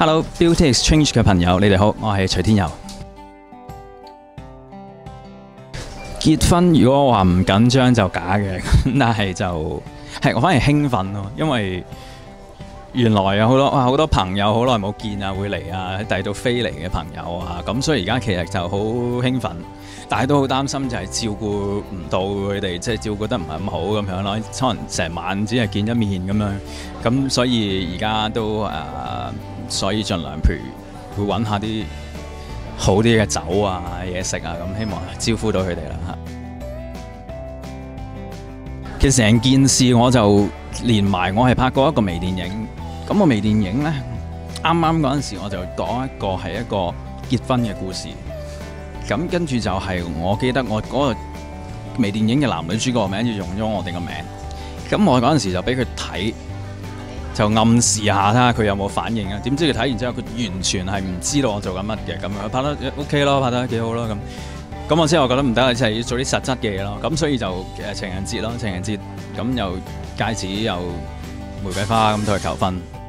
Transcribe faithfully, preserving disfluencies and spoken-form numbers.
Hello Beauty Exchange 嘅朋友，你哋好，我係徐天佑。結婚如果我話唔緊張就假嘅，但係就係我反而興奮咯，因為原來有好多哇好多朋友好耐冇見啊，會嚟啊，喺第二度飛嚟嘅朋友啊，咁所以而家其實就好興奮，但係都好擔心就係照顧唔到佢哋，即係照顧得唔係咁好咁樣咯，可能成晚只係見一面咁樣，咁所以而家都誒、呃，所以盡量譬如會揾下啲好啲嘅酒啊、嘢食啊，咁希望招呼到佢哋啦。其實成件事我就連埋我係拍過一個微電影，咁個微電影呢，啱啱嗰陣時我就講一個係一個結婚嘅故事，咁跟住就係我記得我嗰個微電影嘅男女主角名就用咗我哋個名，咁我嗰陣時就俾佢睇，就暗示下睇下佢有冇反應啊，點知佢睇完之後佢完全係唔知道我做緊乜嘅，咁樣拍得 OK 咯，拍得幾好咯咁。咁我之後覺得唔得，就係要做啲實質嘅嘢咯。咁所以就誒情人節咯，情人節咁又戒指又玫瑰花咁都去求婚。